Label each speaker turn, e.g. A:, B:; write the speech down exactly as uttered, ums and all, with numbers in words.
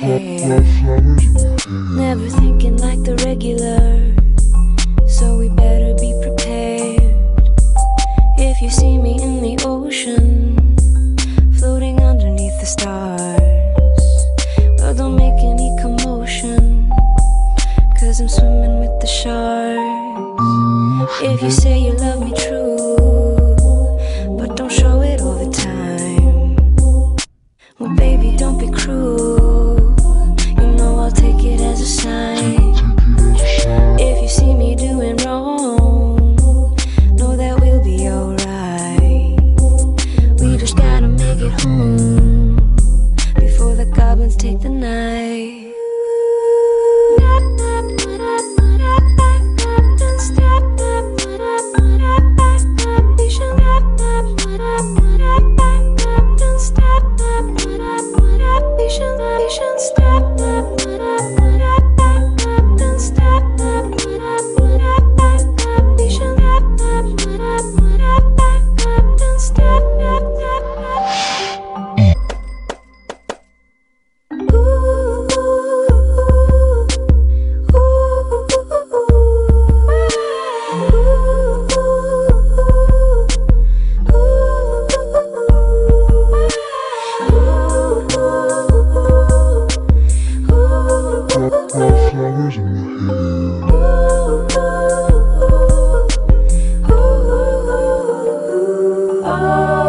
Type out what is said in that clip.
A: hair. Never thinking like the regular, so we better be prepared. If you see me in the ocean, floating underneath the stars, well, don't make any commotion, cause I'm swimming with the sharks. If you say you love me true, but don't show it all the time, well, baby, don't be cruel, you know I'll take it as a sign. If you see me doing wrong, know that we'll be alright. We just gotta make it home before the goblins take the night.
B: Flowers in my hair.
A: Oh.